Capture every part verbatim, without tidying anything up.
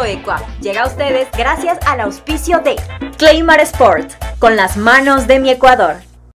Tarto Equa llega a ustedes gracias al auspicio de Claymar Sport, con las manos de mi Ecuador.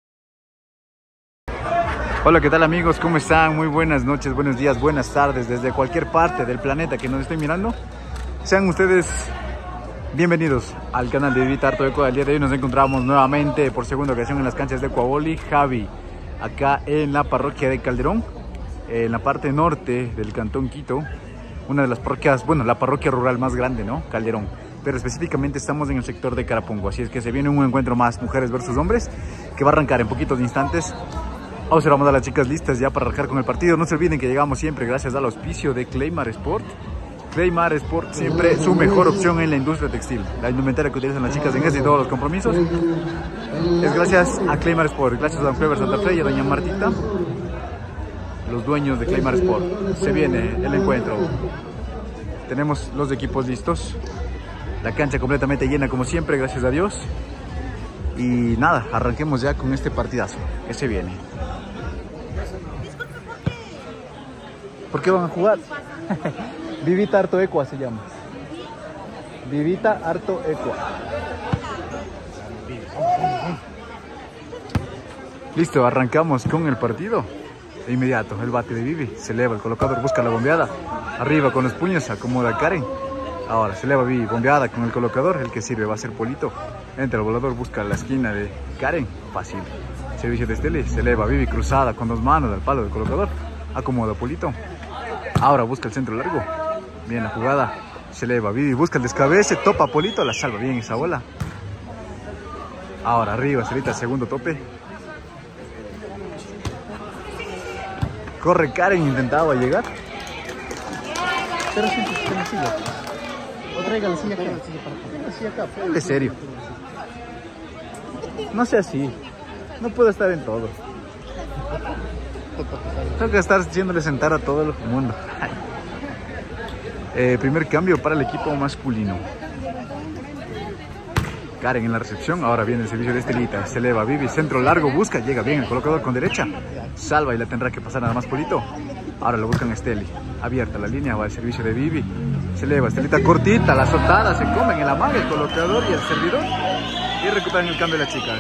Hola, ¿qué tal amigos? ¿Cómo están? Muy buenas noches, buenos días, buenas tardes desde cualquier parte del planeta que nos estén mirando. Sean ustedes bienvenidos al canal de Vivi Tarto Equa. El día de hoy nos encontramos nuevamente por segunda ocasión en las canchas de Ecuavoli Javi, acá en la parroquia de Calderón, en la parte norte del cantón Quito. Una de las parroquias, bueno, la parroquia rural más grande, ¿no? Calderón. Pero específicamente estamos en el sector de Carapungo. Así es que se viene un encuentro más, mujeres versus hombres, que va a arrancar en poquitos instantes. Observamos a las chicas listas ya para arrancar con el partido. No se olviden que llegamos siempre gracias al auspicio de Claymar Sport. Claymar Sport, siempre su mejor opción en la industria textil. La indumentaria que utilizan las chicas en este y todos los compromisos es gracias a Claymar Sport. Gracias a Don Clever Santa Fe y a Doña Martita, los dueños de Claymar Sport. Se viene el encuentro. Tenemos los equipos listos. La cancha completamente llena como siempre, gracias a Dios. Y nada, arranquemos ya con este partidazo que se viene. ¿Por qué van a jugar? Vivita Harto Equa se llama. Vivita Harto Equa. Listo, arrancamos con el partido. De inmediato, el bate de Vivi. Se eleva, el colocador busca la bombeada. Arriba con los puños, acomoda a Karen. Ahora se eleva Vivi, bombeada con el colocador. El que sirve va a ser Polito. Entra el volador, busca la esquina de Karen. Fácil. Servicio de Esteli. Se eleva Vivi, cruzada con dos manos al palo del colocador. Acomoda a Polito. Ahora busca el centro largo. Bien la jugada. Se eleva Vivi, busca el descabece. Topa a Polito, la salva bien esa bola. Ahora arriba, Celita, segundo tope. Corre Karen, intentaba llegar. Pero siempre está en la silla. O traiga la silla acá. Traiga la silla acá. Hable serio. No sea así. No puedo estar en todo. Tengo que estar haciéndole sentar a todo el mundo. eh, primer cambio para el equipo masculino. Karen en la recepción, ahora viene el servicio de Estelita, se eleva Vivi, centro largo, busca, llega bien el colocador con derecha, salva y la tendrá que pasar nada más Polito. Ahora lo buscan Esteli, abierta la línea, va el servicio de Vivi, se eleva Estelita cortita, la soltada, se comen en la mano el colocador y el servidor y recuperan el cambio de las chicas.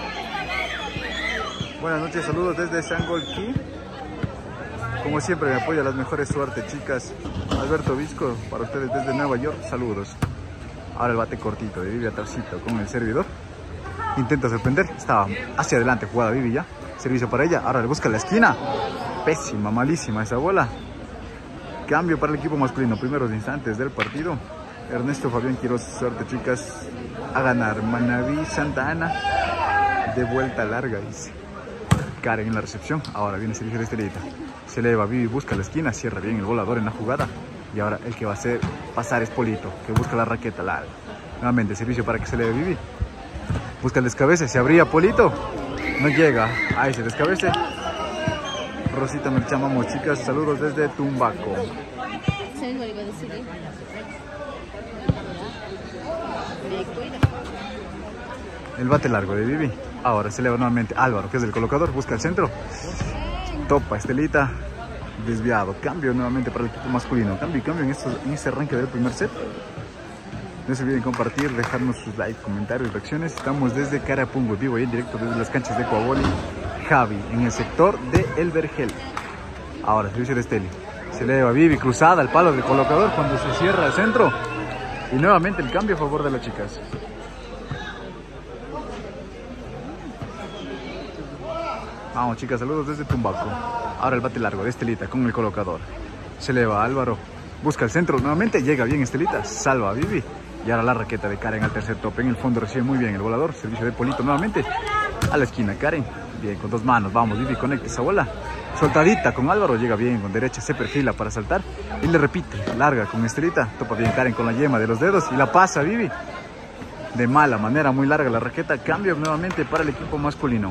Buenas noches, saludos desde Sangolquí. Como siempre me apoya las mejores suertes, chicas. Alberto Visco, para ustedes desde Nueva York, saludos. Ahora el bate cortito de Vivi atrásito con el servidor. Intenta sorprender. Estaba hacia adelante jugada Vivi ya. Servicio para ella. Ahora le busca la esquina. Pésima, malísima esa bola. Cambio para el equipo masculino. Primeros instantes del partido. Ernesto Fabián Quiroz, suerte chicas. A ganar. Manaví Santa Ana. De vuelta larga, dice. Karen en la recepción. Ahora viene el servicio de Estelita. Se eleva Vivi, busca la esquina. Cierra bien el volador en la jugada. Y ahora el que va a hacer pasar es Polito, que busca la raqueta larga. Nuevamente servicio para que se eleve Vivi. Busca el descabece, se abría Polito. No llega, ahí se descabece. Rosita me llamamos, chicas, saludos desde Tumbaco. El bate largo de Vivi. Ahora se eleva nuevamente Álvaro, que es el colocador, busca el centro. Topa Estelita. Desviado, cambio nuevamente para el equipo masculino. Cambio y cambio en, estos, en este arranque del primer set. No se olviden compartir, dejarnos sus likes, comentarios, reacciones. Estamos desde Carapungo, vivo y en directo desde las canchas de Ecuavoli Javi, en el sector de El Vergel. Ahora, servicio de Esteli. Se eleva Vivi, cruzada al palo del colocador cuando se cierra el centro. Y nuevamente el cambio a favor de las chicas. Vamos chicas, saludos desde Tumbaco. Ahora el bate largo de Estelita con el colocador. Se eleva Álvaro. Busca el centro nuevamente. Llega bien Estelita. Salva a Vivi. Y ahora la raqueta de Karen al tercer tope. En el fondo recibe muy bien el volador. Servicio de Polito nuevamente. A la esquina Karen. Bien, con dos manos. Vamos, Vivi, conecta esa bola. Soltadita con Álvaro. Llega bien con derecha. Se perfila para saltar. Y le repite. Larga con Estelita. Topa bien Karen con la yema de los dedos. Y la pasa Vivi. De mala manera. Muy larga la raqueta. Cambio nuevamente para el equipo masculino.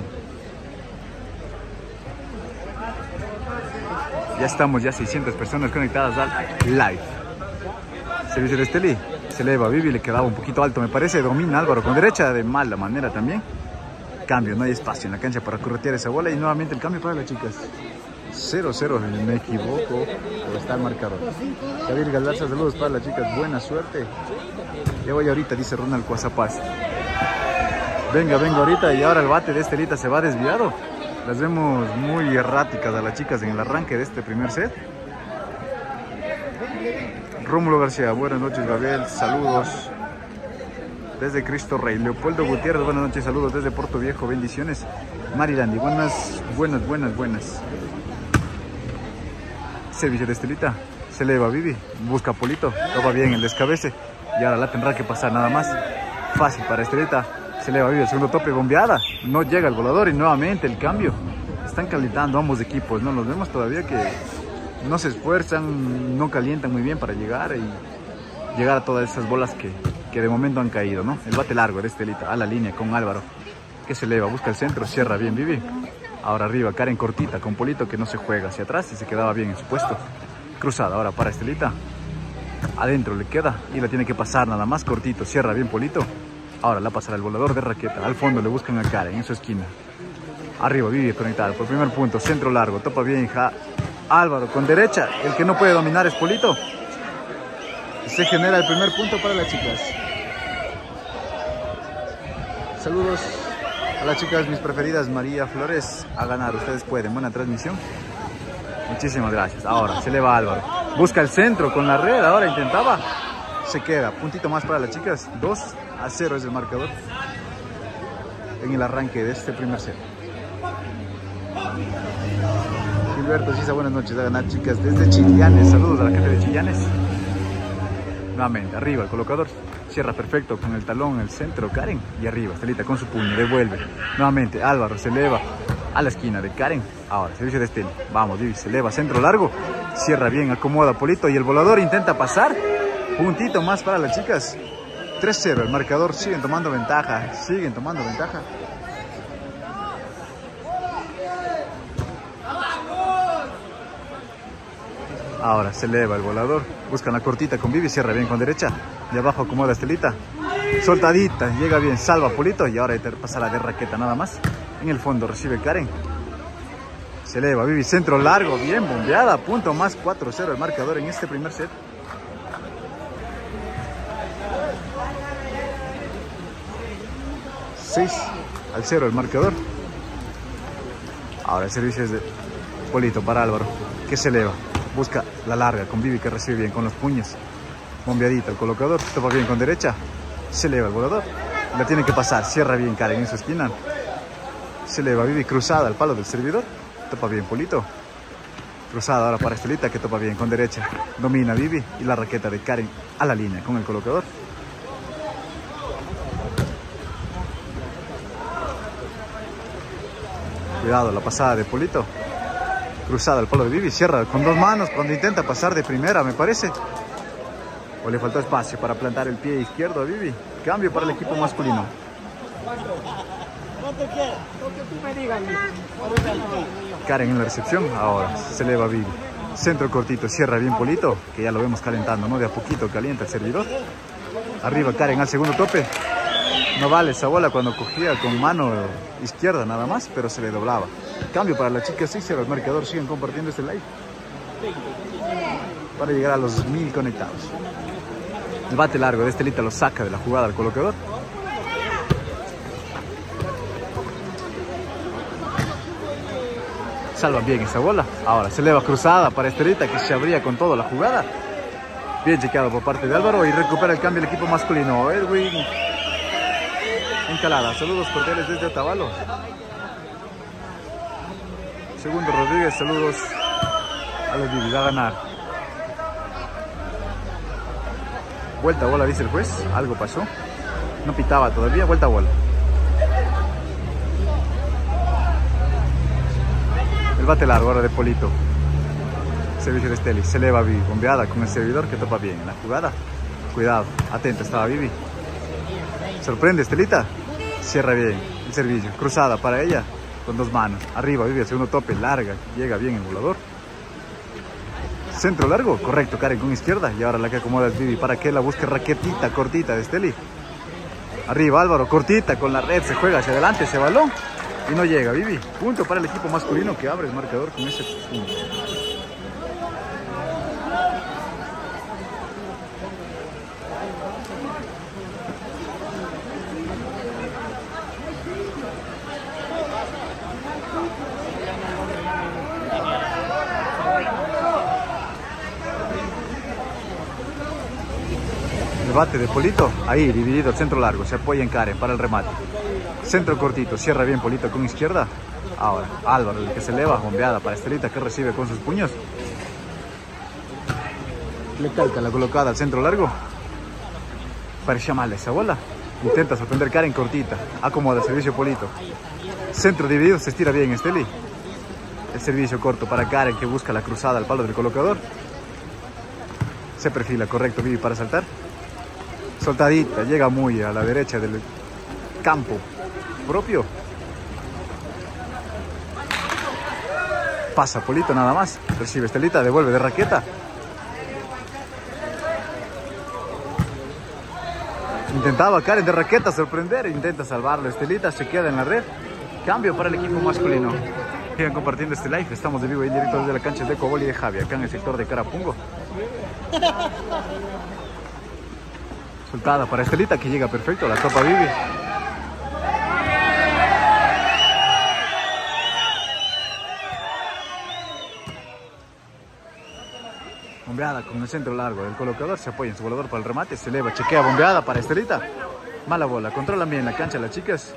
Ya estamos, ya seiscientas personas conectadas al live. Servicio de Esteli. Se eleva Vivi, le quedaba un poquito alto, me parece. Domina Álvaro con derecha de mala manera también. Cambio, no hay espacio en la cancha para corretear esa bola. Y nuevamente el cambio para las chicas. cero cero, me equivoco, o está el marcador. Javier Galarza, saludos para las chicas, buena suerte. Ya voy ahorita, dice Ronald Cuazapaz. Venga, venga ahorita, y ahora el bate de Estelita se va desviado. Las vemos muy erráticas a las chicas en el arranque de este primer set. Rómulo García, buenas noches Gabriel, saludos desde Cristo Rey. Leopoldo Gutiérrez, buenas noches, saludos desde Puerto Viejo, bendiciones. Marilandi, buenas, buenas, buenas, buenas. Servicio de Estelita, se eleva Vivi, busca a Polito, toma bien el descabece y ahora la tendrá que pasar nada más. Fácil para Estelita, se eleva Vivi, el segundo tope, bombeada, no llega el volador y nuevamente el cambio. Están calentando ambos equipos, no los vemos todavía que no se esfuerzan, no calientan muy bien para llegar y llegar a todas esas bolas que, que de momento han caído, ¿no? El bate largo de Estelita a la línea con Álvaro, que se eleva, busca el centro, cierra bien Vivi. Ahora arriba, Karen cortita con Polito que no se juega hacia atrás y se quedaba bien en su puesto. Cruzada ahora para Estelita. Adentro le queda y la tiene que pasar nada más cortito, cierra bien Polito. Ahora la pasará el volador de raqueta. Al fondo le buscan a Karen en su esquina. Arriba Vivi conectada por primer punto, centro largo, topa bien ja. Álvaro con derecha, el que no puede dominar es Polito. Y se genera el primer punto para las chicas. Saludos a las chicas, mis preferidas, María Flores, a ganar, ustedes pueden, buena transmisión. Muchísimas gracias. Ahora se eleva Álvaro, busca el centro con la red, ahora intentaba, se queda, puntito más para las chicas, dos a cero es el marcador en el arranque de este primer set. Gilberto Sisa, buenas noches, a ganar chicas desde Chillanes, saludos a la gente de Chillanes. Nuevamente, arriba el colocador, cierra perfecto con el talón en el centro, Karen, y arriba, Estelita con su puño, devuelve. Nuevamente, Álvaro se eleva a la esquina de Karen, ahora, servicio de Esteli, vamos, Vivi, se eleva, centro largo, cierra bien, acomoda Polito y el volador intenta pasar, puntito más para las chicas, tres cero, el marcador, siguen tomando ventaja, siguen tomando ventaja. Ahora se eleva el volador, buscan la cortita con Vivi, cierra bien con derecha, de abajo acomoda Estelita, soltadita, llega bien, salva Polito y ahora pasa la de raqueta nada más. En el fondo recibe Karen, se eleva Vivi, centro largo, bien bombeada, punto más, cuatro cero el marcador en este primer set. seis al cero el marcador. Ahora el servicio es de Polito para Álvaro, que se eleva. Busca la larga con Vivi que recibe bien con los puños. Bombeadita el colocador, topa bien con derecha. Se eleva el volador. La tiene que pasar, cierra bien Karen en su esquina. Se eleva Vivi cruzada al palo del servidor. Topa bien Polito. Cruzada ahora para Estelita que topa bien con derecha. Domina Vivi y la raqueta de Karen a la línea con el colocador. Cuidado la pasada de Polito. Cruzada al palo de Vivi, cierra con dos manos cuando intenta pasar de primera, me parece. O le faltó espacio para plantar el pie izquierdo a Vivi. Cambio para el equipo masculino. Karen en la recepción, ahora se eleva Vivi. Centro cortito, cierra bien Polito, que ya lo vemos calentando, ¿no? De a poquito calienta el servidor. Arriba Karen al segundo tope. No vale esa bola cuando cogía con mano izquierda nada más, pero se le doblaba. Cambio para las chicas seis cero, el marcador, siguen compartiendo este live para llegar a los mil conectados. El bate largo de Estelita lo saca de la jugada al colocador. Salvan bien esa bola. Ahora se eleva cruzada para Estelita que se abría con toda la jugada. Bien chequeado por parte de Álvaro y recupera el cambio el equipo masculino. Edwin Encalada, saludos cordiales desde Otavalo. Segundo Rodríguez, saludos a los Vivi, va a ganar. Vuelta a bola, dice el juez, algo pasó. No pitaba todavía, vuelta a bola. El bate largo ahora de Polito. Servicio de Esteli, se eleva Vivi, bombeada con el servidor que topa bien en la jugada. Cuidado, atento estaba Vivi. Sorprende Estelita, cierra bien el servicio, cruzada para ella con dos manos, arriba Vivi, el segundo tope, larga, llega bien el volador. Centro largo, correcto, Karen con izquierda y ahora la que acomoda es Vivi para que la busque raquetita cortita de Esteli. Arriba Álvaro, cortita con la red, se juega hacia adelante ese balón Y no llega, Vivi. Punto para el equipo masculino que abre el marcador con ese punto. El bate de Polito, ahí dividido, centro largo, se apoya en Karen para el remate. Centro cortito, cierra bien Polito con izquierda. Ahora, Álvaro, el que se eleva, bombeada para Estelita, que recibe con sus puños. Le calca la colocada al centro largo. Parecía mal esa bola. Intenta sorprender Karen cortita. Acomoda el servicio Polito. Centro dividido, se estira bien Esteli. El servicio corto para Karen, que busca la cruzada al palo del colocador. Se perfila correcto Vivi para saltar. Soltadita, llega muy a la derecha del campo propio. Pasa Polito nada más. Recibe Estelita, devuelve de raqueta. Intentaba Karen de raqueta sorprender. Intenta salvarlo Estelita, se queda en la red. Cambio para el equipo masculino. Sigan compartiendo este live. Estamos de vivo y en directo desde la cancha de Ecobol y de Javi, acá en el sector de Carapungo. Soltada para Estelita, que llega perfecto. La topa Vivi. Bombeada con el centro largo del colocador. Se apoya en su volador para el remate. Se eleva, chequea, bombeada para Estelita. Mala bola. Controlan bien la cancha las chicas.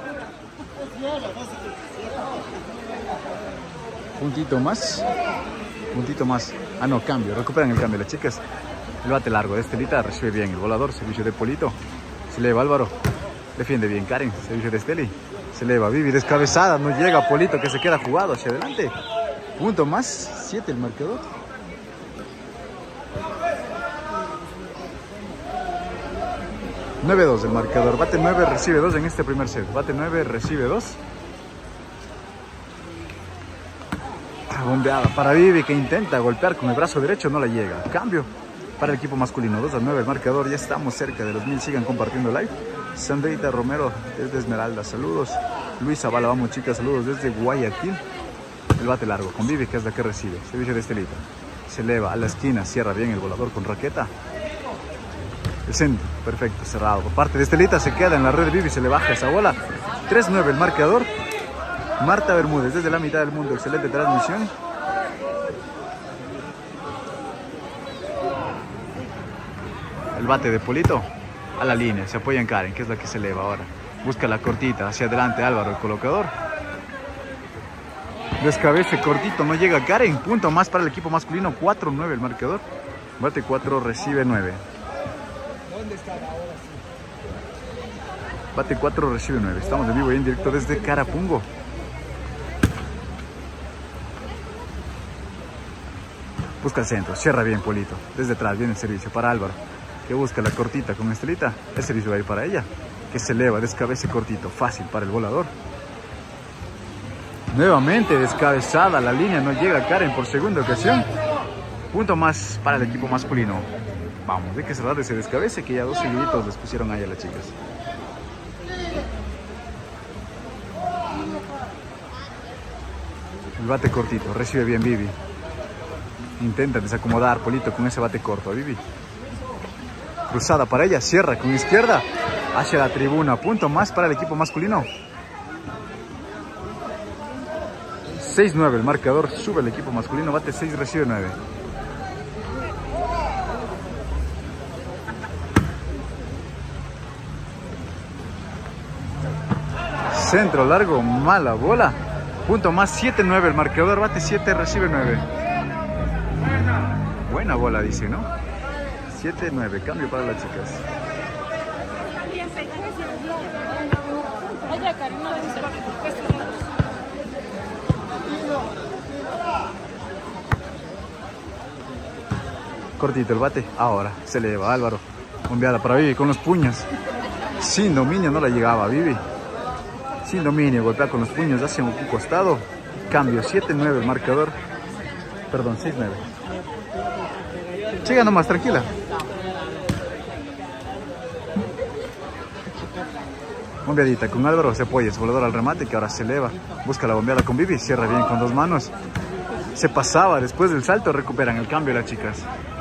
Puntito más. Puntito más. Ah, no, cambio. Recuperan el cambio las chicas. El bate largo de Estelita, recibe bien el volador, servicio de Polito. Se eleva Álvaro, defiende bien Karen, servicio de Esteli. Se eleva Vivi, descabezada, no llega Polito, que se queda jugado hacia adelante. Punto más, siete el marcador. nueve dos el marcador, bate nueve, recibe dos en este primer set. Bate nueve, recibe dos. Bombeada para Vivi, que intenta golpear con el brazo derecho, no la llega. Cambio para el equipo masculino, dos a nueve el marcador, ya estamos cerca de los mil, sigan compartiendo live. Sandrita Romero desde Esmeralda, saludos. Luis Zavala, vamos chicas, saludos desde Guayaquil. El bate largo con Vivi, que es la que recibe, servicio de Estelita. Se eleva a la esquina, cierra bien el volador con raqueta. El centro, perfecto, cerrado. Por parte de Estelita, se queda en la red Vivi, se le baja esa bola. tres nueve el marcador. Marta Bermúdez desde la mitad del mundo, excelente transmisión. El bate de Polito a la línea, se apoya en Karen, que es la que se eleva ahora. Busca la cortita, hacia adelante Álvaro, el colocador. Descabece cortito, no llega Karen. Punto más para el equipo masculino, cuatro nueve el marcador. Bate cuatro, recibe nueve. Bate cuatro, recibe nueve. Estamos en vivo y en directo desde Carapungo. Busca el centro, cierra bien Polito. Desde atrás viene el servicio para Álvaro, que busca la cortita con Estelita. El servicio va a ir para ella, que se eleva, descabece cortito, fácil para el volador. Nuevamente descabezada la línea, no llega Karen por segunda ocasión. Punto más para el equipo masculino. Vamos, de que cerrar ese descabece, que ya dos seguiditos les pusieron ahí a las chicas. El bate cortito, recibe bien Vivi. Intenta desacomodar Polito con ese bate corto a Vivi. Cruzada para ella, cierra con izquierda hacia la tribuna. Punto más para el equipo masculino. seis nueve el marcador, sube el equipo masculino, bate seis, recibe nueve. Centro largo, mala bola. Punto más, siete nueve el marcador, bate siete, recibe nueve. Buena bola, dice, ¿no? siete nueve, cambio para las chicas. Cortito el bate, ahora se le lleva Álvaro. Bombeada para Vivi con los puños. Sin dominio, no la llegaba Vivi. Sin dominio, golpea con los puños hacia un costado. Cambio, siete nueve el marcador. Perdón, seis nueve. Siga nomás, tranquila. Bombeadita con Álvaro, se apoya, es volador al remate que ahora se eleva. Busca la bombeada con Vivi, cierra bien con dos manos. Se pasaba, después del salto recuperan el cambio las chicas.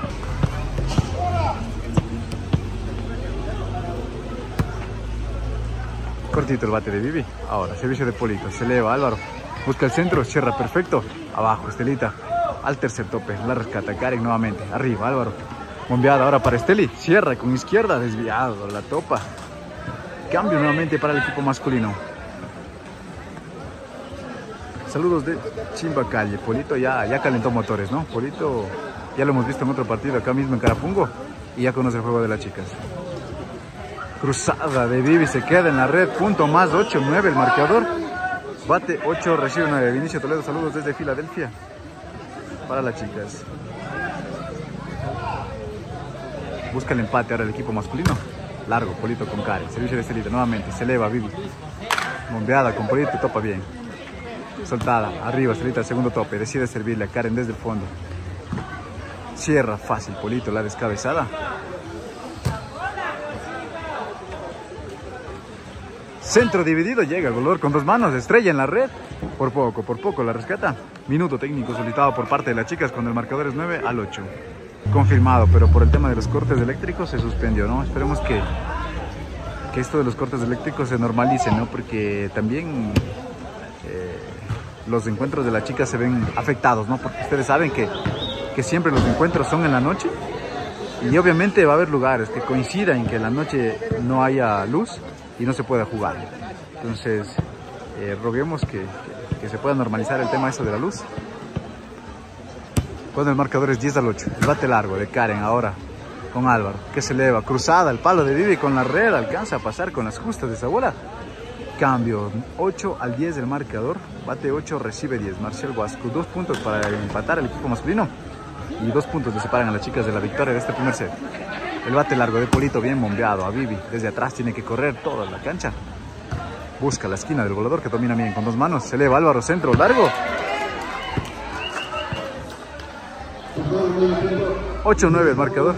Cortito el bate de Vivi. Ahora, servicio de Polito, se eleva Álvaro. Busca el centro, cierra perfecto. Abajo, Estelita. Al tercer tope, la rescata Karen nuevamente. Arriba, Álvaro. Bombeada ahora para Esteli. Cierra con izquierda, desviado, la topa. Cambio nuevamente para el equipo masculino. Saludos de Chimba Calle. Polito ya, ya calentó motores, ¿no? Polito ya lo hemos visto en otro partido acá mismo en Carapungo y ya conoce el juego de las chicas. Cruzada de Vivi, se queda en la red. Punto más, ocho nueve el marcador. Bate ocho, recibe nueve. Vinicio Toledo, saludos desde Filadelfia para las chicas. Busca el empate ahora el equipo masculino. Largo, Polito con Karen. Servicio de Estelita nuevamente. Se eleva Vivi. Bombeada con Polito, topa bien. Soltada, arriba, Estelita al segundo tope. Decide servirle a Karen desde el fondo. Cierra fácil, Polito, la descabezada. Centro dividido, llega el goleador con dos manos, estrella en la red. Por poco, por poco la rescata. Minuto técnico solicitado por parte de las chicas cuando el marcador es nueve al ocho. Confirmado, pero por el tema de los cortes eléctricos se suspendió, ¿no? Esperemos que, que esto de los cortes eléctricos se normalice, ¿no? Porque también eh, los encuentros de las chicas se ven afectados, ¿no? Porque ustedes saben que, que siempre los encuentros son en la noche y obviamente va a haber lugares que coincidan en que en la noche no haya luz y no se pueda jugar. Entonces, eh, roguemos que, que, que se pueda normalizar el tema eso de la luz. Cuando el marcador es diez al ocho. El bate largo de Karen ahora con Álvaro, que se eleva. Cruzada, el palo de Vivi con la red. Alcanza a pasar con las justas de esa bola. Cambio, ocho al diez del marcador. Bate ocho, recibe diez. Marcial Huasco, dos puntos para empatar el equipo masculino. Y dos puntos le separan a las chicas de la victoria de este primer set. El bate largo de Polito, bien bombeado a Vivi. Desde atrás tiene que correr toda la cancha. Busca la esquina del volador que domina bien con dos manos. Se eleva Álvaro, centro largo. ocho nueve el marcador.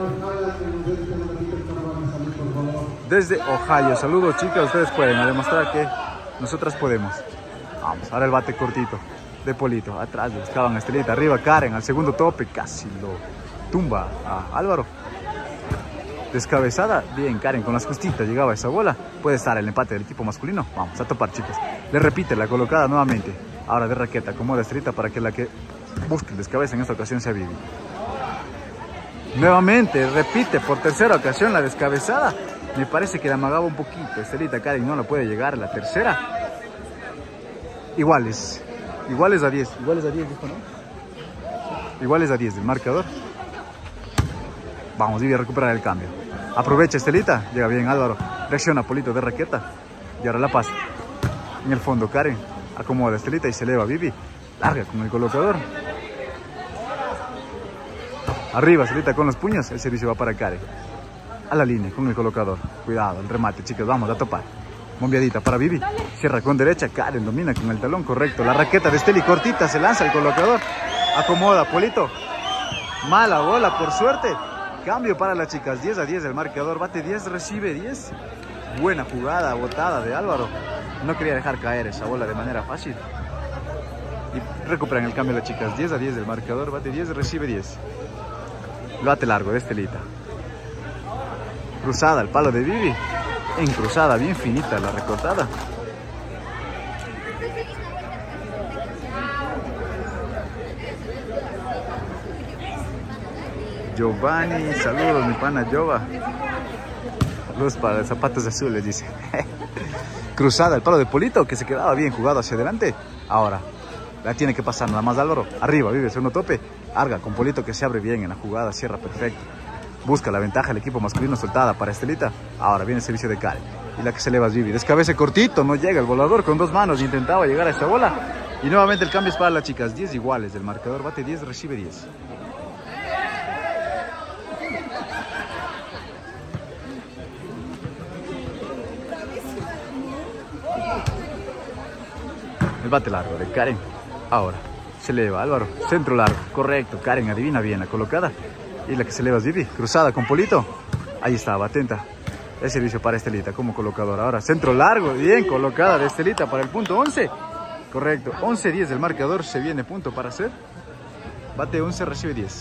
Desde Ohio, saludos chicas, ustedes pueden, a demostrar que nosotras podemos. Vamos, ahora el bate cortito de Polito, atrás buscaban a Estelita, arriba Karen, al segundo tope, casi lo tumba a Álvaro. Descabezada, bien Karen con las justitas, llegaba a esa bola. Puede estar el empate del equipo masculino. Vamos a topar chicas. Le repite la colocada nuevamente. Ahora de raqueta, acomoda Estelita para que la que busque el descabeza en esta ocasión sea Vivi. Nuevamente, repite por tercera ocasión la descabezada. Me parece que la amagaba un poquito. Estelita Karen no la puede llegar. La tercera. Iguales. Iguales a diez. Iguales a diez, dijo, ¿no? Iguales a diez del marcador. Vamos, Vivi a recuperar el cambio. Aprovecha Estelita. Llega bien Álvaro. Reacciona Polito de raqueta. Y ahora la pasa. En el fondo Karen. Acomoda Estelita y se eleva Vivi. Larga con el colocador. Arriba, Estelita con los puños. El servicio va para Karen. A la línea con el colocador. Cuidado, el remate, chicas. Vamos a topar. Bombeadita para Vivi. Cierra con derecha. Karen domina con el talón correcto. La raqueta de Esteli cortita. Se lanza el colocador. Acomoda Polito. Mala bola, por suerte. Cambio para las chicas. diez a diez el marcador. Bate diez, recibe diez. Buena jugada, botada de Álvaro. No quería dejar caer esa bola de manera fácil. Y recuperan el cambio las chicas. diez a diez del marcador. Bate diez, recibe diez. Bate largo de Estelita. Cruzada, el palo de Vivi. En cruzada, bien finita la recortada. Giovanni, saludos mi pana Jova. Saludos para zapatos azules, dice. Cruzada, el palo de Polito que se quedaba bien jugado hacia adelante. Ahora la tiene que pasar nada más Álvaro. Arriba, Vive, segundo tope. Arga con Polito que se abre bien en la jugada, cierra perfecto. Busca la ventaja el equipo masculino, soltada para Estelita. Ahora viene el servicio de Karen. Y la que se eleva es Vivi. Descabece cortito, no llega el volador con dos manos. Intentaba llegar a esta bola. Y nuevamente el cambio es para las chicas. diez iguales del marcador. Bate diez, recibe diez. El bate largo de Karen. Ahora se eleva Álvaro. Centro largo. Correcto. Karen adivina bien la colocada. Y la que se eleva es Vivi. Cruzada con Polito. Ahí estaba, atenta. El servicio para Estelita como colocador. Ahora centro largo, bien colocada de Estelita para el punto once. Correcto, once diez del marcador, se viene punto para hacer. Bate once, recibe diez.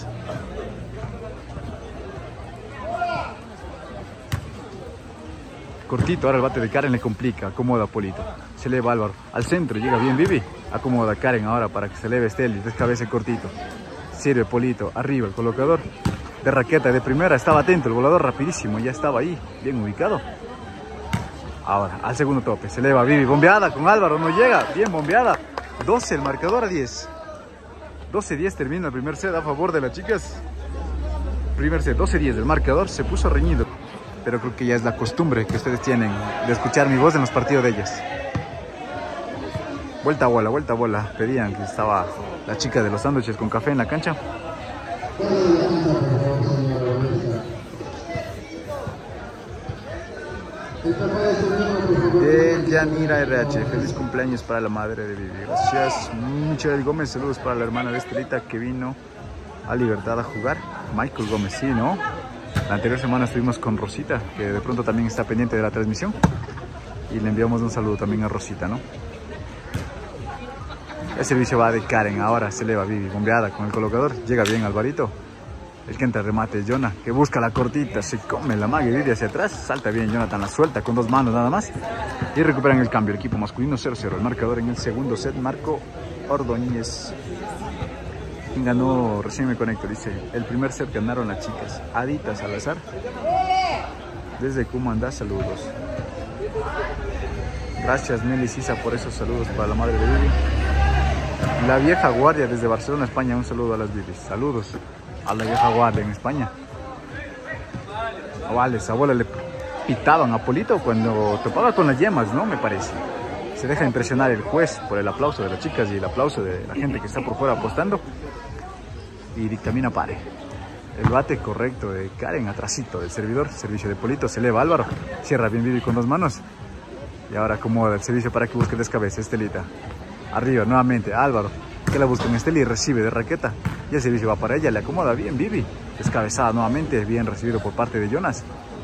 Cortito, ahora el bate de Karen le complica, acomoda a Polito. Se eleva Álvaro, al centro, llega bien Vivi. Acomoda a Karen ahora para que se eleve Esteli, descabece cortito. Sirve Polito, arriba el colocador. De raqueta de primera, estaba atento, el volador rapidísimo, ya estaba ahí, bien ubicado. Ahora, al segundo tope, se eleva Vivi, bombeada con Álvaro, no llega, bien bombeada. doce el marcador a diez. doce diez termina el primer set a favor de las chicas. Primer set, doce diez del marcador, se puso reñido. Pero creo que ya es la costumbre que ustedes tienen de escuchar mi voz en los partidos de ellas. Vuelta a bola, vuelta a bola. Pedían que estaba la chica de los sándwiches con café en la cancha. De Yanira R H, feliz cumpleaños para la madre de Vivi. Gracias. Michelle Gómez, saludos para la hermana de Estelita que vino a Libertad a jugar. Michael Gómez, sí, ¿no? La anterior semana estuvimos con Rosita, que de pronto también está pendiente de la transmisión. Y le enviamos un saludo también a Rosita, ¿no? El servicio va de Karen, ahora se eleva Vivi, bombeada con el colocador. Llega bien Alvarito. El que entra el remate es Jonah, que busca la cortita, se come la magia Vivi hacia atrás. Salta bien Jonathan, la suelta con dos manos nada más. Y recuperan el cambio, el equipo masculino cero cero. El marcador en el segundo set, Marco Ordóñez. ¿Quién ganó? Recién me conecto, dice. El primer set ganaron las chicas. Adita Salazar. Desde cómo andás, saludos. Gracias Nelly Sisa por esos saludos para la madre de Vivi. La vieja guardia desde Barcelona, España. Un saludo a las Vivis. Saludos a la vieja guardia en España. Oh, vale, esa abuela le pitaban a Polito cuando topaba con las yemas, ¿no? Me parece. Se deja impresionar el juez por el aplauso de las chicas y el aplauso de la gente que está por fuera apostando. Y dictamina pare. El bate correcto de Karen, atrasito del servidor. Servicio de Polito, se eleva Álvaro. Cierra bien Vivi con dos manos. Y ahora acomoda el servicio para que busque descabece Estelita. Arriba nuevamente Álvaro, que la busca en Esteli y recibe de raqueta. Y el servicio va para ella, le acomoda bien Vivi. Descabezada nuevamente, bien recibido por parte de Jonas.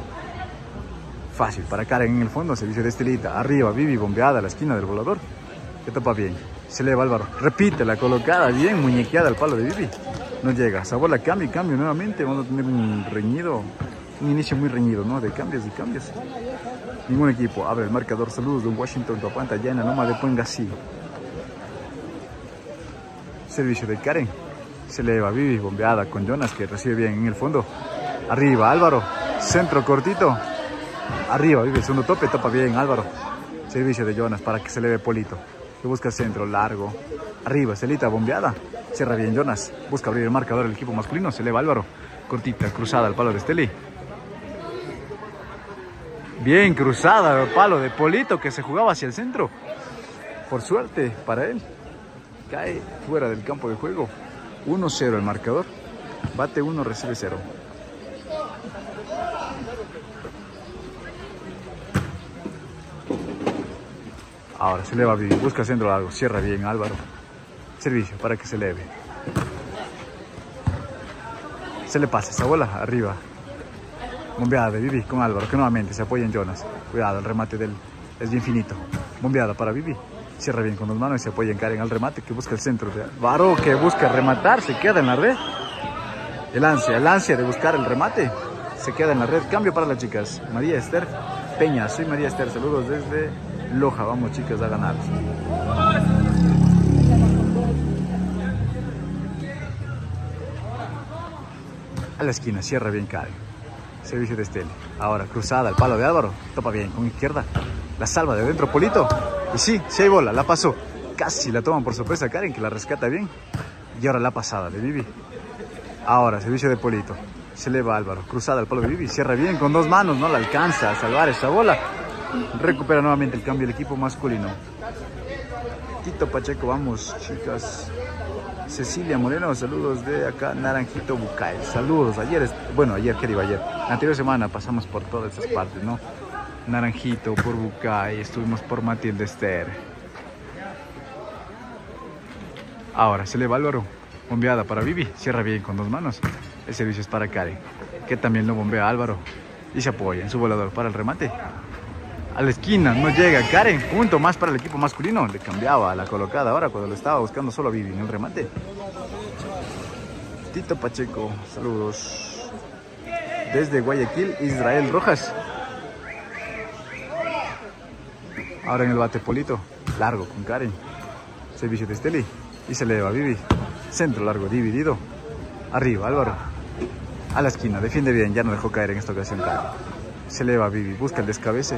Fácil para Karen en el fondo, servicio de Estelita. Arriba Vivi, bombeada a la esquina del volador. Que topa bien, se eleva Álvaro. Repite la colocada, bien muñequeada al palo de Vivi. No llega, sabor la cambio y cambio nuevamente. Vamos a tener un reñido, un inicio muy reñido, ¿no? De cambios y cambios. Ningún equipo abre el marcador. Saludos de Washington, Topanta, ya en la Loma de Puengasí. Servicio de Karen. Se eleva Vivi, bombeada con Jonas, que recibe bien en el fondo. Arriba Álvaro, centro cortito. Arriba Vivi, el segundo tope, topa bien Álvaro. Servicio de Jonas para que se eleve Polito, que busca el centro largo. Arriba Estelita, bombeada. Cierra bien Jonas, busca abrir el marcador el equipo masculino. Se eleva Álvaro, cortita, cruzada al palo de Esteli. Bien cruzada al palo de Polito, que se jugaba hacia el centro. Por suerte para él, cae fuera del campo de juego. uno cero el marcador. Bate uno, recibe cero. Ahora se eleva Vivi, busca el centro largo. Cierra bien Álvaro. Servicio para que se eleve. Se le pasa esa bola arriba. Bombeada de Vivi con Álvaro, que nuevamente se apoya en Jonas. Cuidado, el remate del es bien finito. Bombeada para Vivi. Cierra bien con dos manos y se apoya en Karen al remate, que busca el centro de Álvaro, que busca rematar, se queda en la red. El ansia, el ansia de buscar el remate, se queda en la red. Cambio para las chicas. María Esther Peña, soy María Esther, saludos desde Loja. Vamos chicas a ganar. A la esquina, cierra bien Karen. Servicio de Esteli. Ahora cruzada al palo de Álvaro. Topa bien con izquierda. La salva de dentro Polito. Y sí, sí hay bola, la pasó. Casi la toman por sorpresa Karen, que la rescata bien. Y ahora la pasada de Vivi. Ahora, servicio de Polito. Se eleva Álvaro. Cruzada al palo de Vivi. Cierra bien con dos manos. No la alcanza a salvar esa bola. Recupera nuevamente el cambio el equipo masculino. Tito Pacheco, vamos chicas. Cecilia Moreno, saludos de acá, Naranjito Bucay. Saludos, ayer, bueno, ayer, ¿qué digo ayer? La anterior semana pasamos por todas esas partes, ¿no? Naranjito, por Bucay, estuvimos por Matilde Esther. Ahora se eleva Álvaro, bombeada para Vivi, cierra bien con dos manos. El servicio es para Karen, que también lo bombea Álvaro. Y se apoya en su volador para el remate. A la esquina, no llega Karen. Punto más para el equipo masculino. Le cambiaba a la colocada ahora cuando lo estaba buscando solo a Vivi en el remate. Tito Pacheco, saludos. Desde Guayaquil, Israel Rojas. Ahora en el bate Polito. Largo con Karen. Servicio de Esteli. Y se eleva a Vivi. Centro largo dividido. Arriba Álvaro. A la esquina. Defiende bien. Ya no dejó caer en esta ocasión Karen. Se eleva a Vivi. Busca el descabece.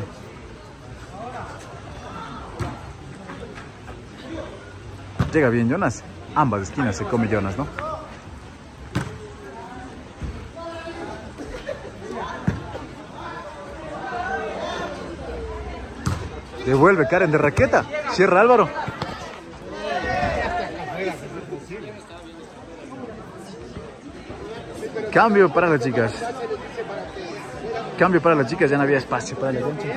Llega bien Jonas. Ambas esquinas se come Jonas, ¿no? Devuelve Karen de raqueta. Cierra Álvaro. Cambio para las chicas. Cambio para las chicas. Ya no había espacio para la cancha.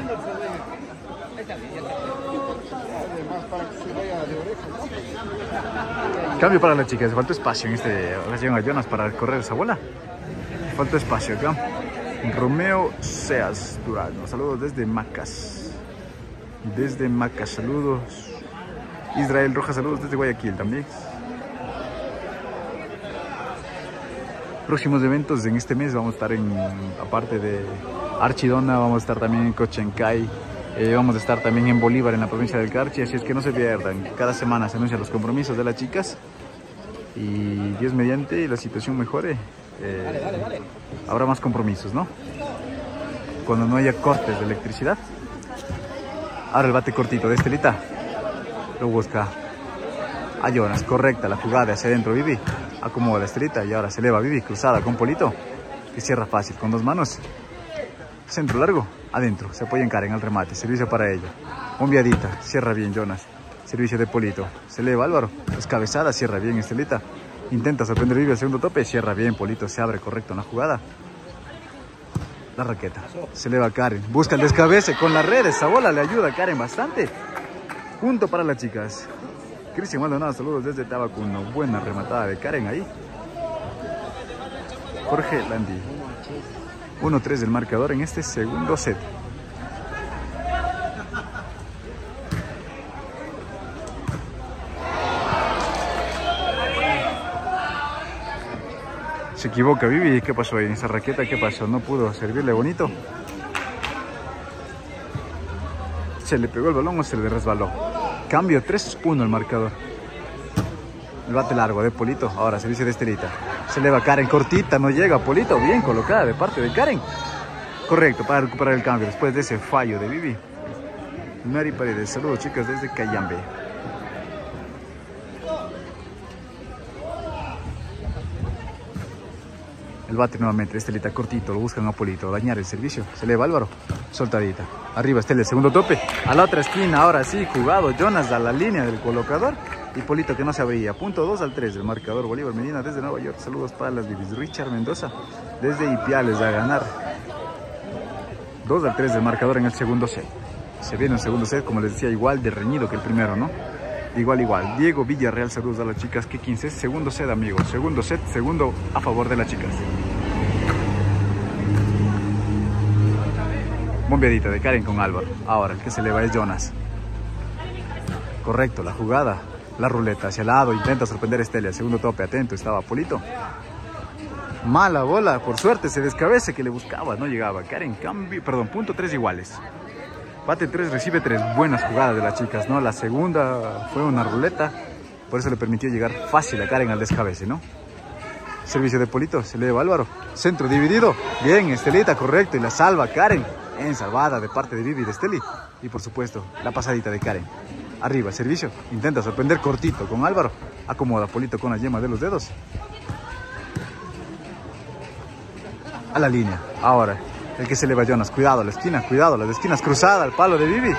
Cambio para las chicas. Falta espacio en esta ocasión a Jonas para correr esa bola. Falta espacio acá. Romeo Seas Durano. Saludos desde Macas. Desde Macas, saludos. Israel Rojas, saludos desde Guayaquil también. Próximos eventos en este mes vamos a estar en, aparte de Archidona, vamos a estar también en Cochencay, eh, vamos a estar también en Bolívar, en la provincia del Carchi, así es que no se pierdan. Cada semana se anuncian los compromisos de las chicas y Dios mediante la situación mejore, eh, dale, dale, dale. Habrá más compromisos, ¿no? Cuando no haya cortes de electricidad. Ahora el bate cortito de Estelita. Lo busca a Jonas. Correcta la jugada hacia adentro Vivi. Acomoda la Estelita y ahora se eleva Vivi. Cruzada con Polito. Que cierra fácil con dos manos. Centro largo. Adentro. Se apoya en Karen al remate. Servicio para ella. Bombeadita. Cierra bien Jonas. Servicio de Polito. Se eleva Álvaro. Descabezada. Cierra bien Estelita. Intenta sorprender Vivi al segundo tope. Cierra bien Polito. Se abre correcto en la jugada. La raqueta. Se eleva Karen. Busca el descabece con la red. Esa bola le ayuda a Karen bastante. Punto para las chicas. Cristian Maldonado, saludos desde Tabacuno. Buena rematada de Karen ahí. Jorge Landi. uno tres del marcador en este segundo set. Se equivoca Vivi. ¿Qué pasó ahí en esa raqueta? ¿Qué pasó? No pudo servirle bonito. ¿Se le pegó el balón o se le resbaló? Cambio tres uno el marcador. El bate largo de Polito. Ahora servicio de Estelita. Se eleva Karen cortita. No llega Polito. Bien colocada de parte de Karen. Correcto para recuperar el cambio después de ese fallo de Vivi. Mari Paredes. Saludos chicas desde Cayambe. El bate nuevamente, Estelita cortito, lo buscan a Polito, dañar el servicio. Se eleva Álvaro, soltadita. Arriba Estela, segundo tope. A la otra esquina, ahora sí, jugado Jonas a la línea del colocador. Y Polito que no se abría. Punto dos al tres del marcador. Bolívar Medina desde Nueva York. Saludos para las Vivis. Richard Mendoza desde Ipiales a ganar. dos al tres del marcador en el segundo set. Se viene un segundo set, como les decía, igual de reñido que el primero, ¿no? Igual, igual. Diego Villarreal, saludos a las chicas. Que quince, segundo set, amigos. Segundo set, segundo a favor de las chicas. Bombeadita de Karen con Álvaro. Ahora el que se eleva es Jonas. Correcto, la jugada. La ruleta hacia el lado. Intenta sorprender a Estela. Segundo tope, atento. Estaba Polito. Mala bola. Por suerte se descabece que le buscaba. No llegaba. Karen, cambio. Perdón, punto tres iguales. Bate tres, recibe tres. Buenas jugadas de las chicas, ¿no? La segunda fue una ruleta. Por eso le permitió llegar fácil a Karen al descabece, ¿no? Servicio de Polito. Se eleva Álvaro. Centro dividido. Bien, Estelita, correcto. Y la salva Karen. En salvada de parte de Vivi de Esteli. Y por supuesto, la pasadita de Karen. Arriba, servicio. Intenta sorprender cortito con Álvaro. Acomoda Polito con la yema de los dedos. A la línea. Ahora. El que se eleva Jonas, cuidado la esquina, cuidado, las esquinas cruzadas, al palo de Vivi.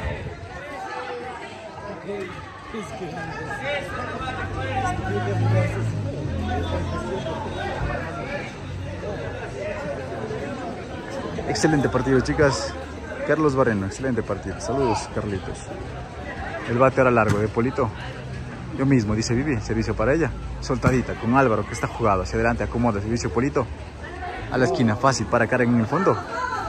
Excelente partido, chicas. Carlos Barreno, excelente partido. Saludos, Carlitos. El bate era largo de Polito. Yo mismo, dice Vivi, servicio para ella. Soltadita con Álvaro que está jugado hacia adelante, acomoda, servicio Polito. A la esquina, fácil para Karen en el fondo.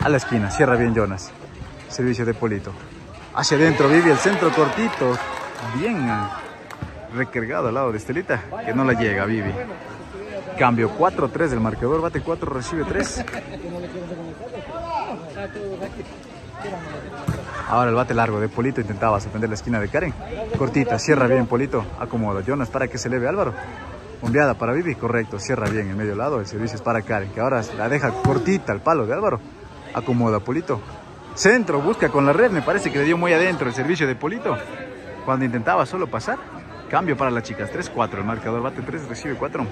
A la esquina, cierra bien Jonas. Servicio de Polito. Hacia adentro Vivi, el centro cortito. Bien recargado al lado de Estelita, que no la llega Vivi. Cambio, cuatro tres del marcador, bate cuatro, recibe tres. Ahora el bate largo de Polito, intentaba sorprender la esquina de Karen. Cortita, cierra bien Polito, acomoda Jonas para que se eleve Álvaro. Bombeada para Vivi, correcto, cierra bien el medio lado, el servicio es para Karen, que ahora la deja cortita al palo de Álvaro. Acomoda Polito. Centro, busca con la red, me parece que le dio muy adentro el servicio de Polito. Cuando intentaba solo pasar. Cambio para las chicas, tres cuatro, el marcador bate tres, recibe cuatro.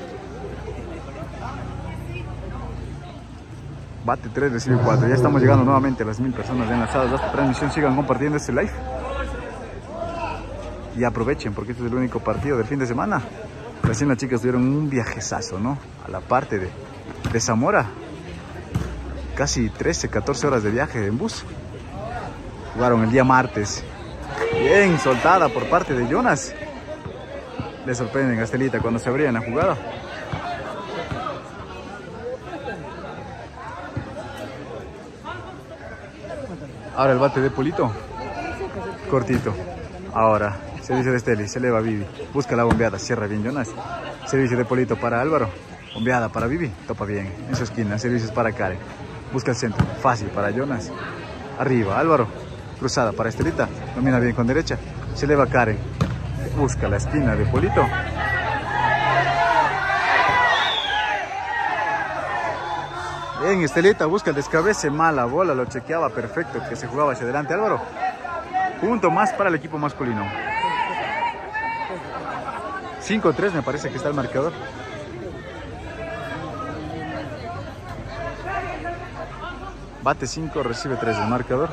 Bate tres, recibe cuatro. Ya estamos llegando nuevamente a las mil personas enlazadas a esta transmisión. Sigan compartiendo este live. Y aprovechen porque este es el único partido del fin de semana. Recién las chicas tuvieron un viajezazo, ¿no? A la parte de, de Zamora. Casi trece, catorce horas de viaje en bus. Jugaron el día martes. Bien soltada por parte de Jonas. Le sorprenden a Estelita cuando se abría en la jugada. Ahora el bate de Polito. Cortito. Ahora, servicio de Esteli, se eleva Vivi. Busca la bombeada, cierra bien Jonas. Servicio de Polito para Álvaro. Bombeada para Vivi, topa bien. En su esquina, servicios para Karen. Busca el centro, fácil para Jonas. Arriba, Álvaro. Cruzada para Estelita. Domina bien con derecha. Se eleva Karen. Busca la esquina de Polito. Bien, Estelita busca el descabece, mala bola, lo chequeaba perfecto, que se jugaba hacia adelante Álvaro. Punto más para el equipo masculino. cinco tres me parece que está el marcador. Bate cinco, recibe tres el marcador.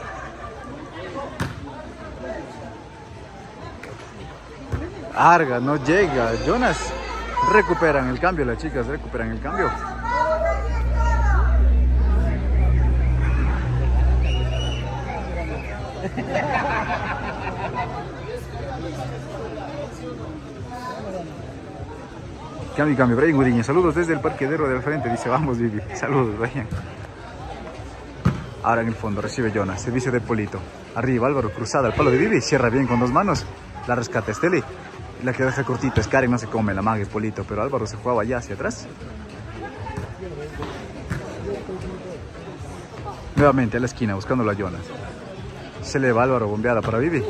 Arga, no llega. Jonas. Recuperan el cambio, las chicas recuperan el cambio. Cambio, cambio. Brian Guriña, saludos desde el parquedero del frente. Dice, vamos, Vivi. Saludos, Brian. Ahora en el fondo recibe Jonas. Servicio de Polito. Arriba, Álvaro, cruzada al palo de Vivi. Cierra bien con dos manos. La rescata Esteli. La que deja cortita es Karen, no se come. La maga es Polito. Pero Álvaro se jugaba allá hacia atrás. Nuevamente a la esquina, buscándolo a Jonas. Se eleva Álvaro, bombeada para Vivi.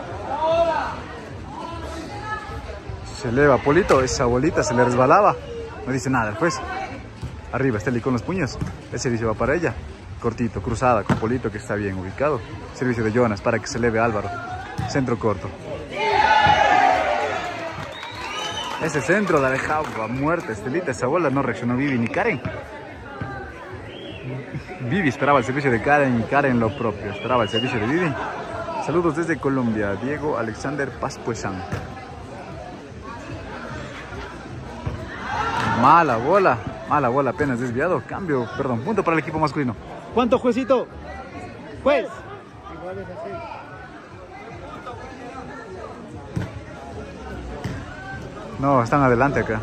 Se eleva Polito, esa bolita se le resbalaba. No dice nada el juez. Arriba Esteli con los puños. El servicio va para ella. Cortito, cruzada con Polito que está bien ubicado. Servicio de Jonas para que se eleve Álvaro. Centro corto. Ese centro la dejaba muerta Estelita. Esa bola no reaccionó Vivi ni Karen. Vivi esperaba el servicio de Karen y Karen lo propio. Esperaba el servicio de Vivi. Saludos desde Colombia. Diego Alexander Paspuesan. Mala bola. Mala bola, apenas desviado. Cambio, perdón, punto para el equipo masculino. ¿Cuánto, juecito? Juez. No, están adelante acá.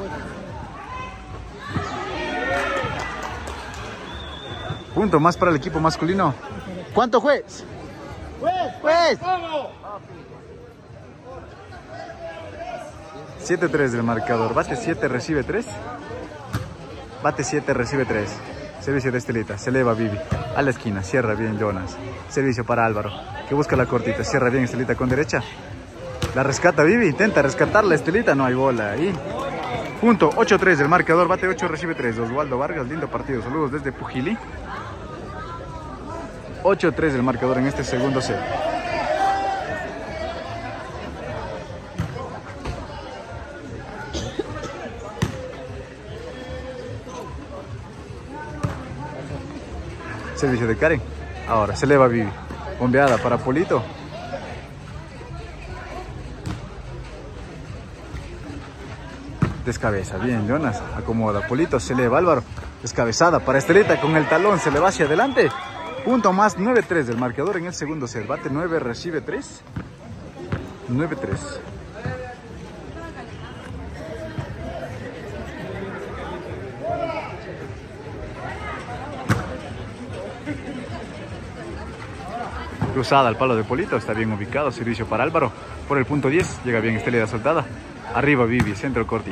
Punto más para el equipo masculino. ¿Cuánto, juez? ¡Juez! ¡Juez! siete tres del marcador. Bate siete, recibe tres. Bate siete, recibe tres. Servicio de Estelita. Se eleva Vivi. A la esquina. Cierra bien Jonas. Servicio para Álvaro. Que busca la cortita. Cierra bien Estelita con derecha. La rescata Vivi. Intenta rescatarla Estelita. No hay bola ahí. Punto. ocho tres del marcador. Bate ocho, recibe tres. Oswaldo Vargas. Lindo partido. Saludos desde Pujilí. ocho tres del marcador en este segundo set. Servicio de Karen. Ahora se eleva Vivi. Bombeada para Polito. Descabeza. Bien, Jonas. Acomoda. Polito se eleva Álvaro. Descabezada para Estelita con el talón. Se le va hacia adelante. Punto más. nueve tres del marcador en el segundo set. Bate nueve, recibe tres. nueve tres. Cruzada al palo de Polito, está bien ubicado. Servicio para Álvaro por el punto diez. Llega bien Estelita soltada. Arriba Vivi, centro cortito.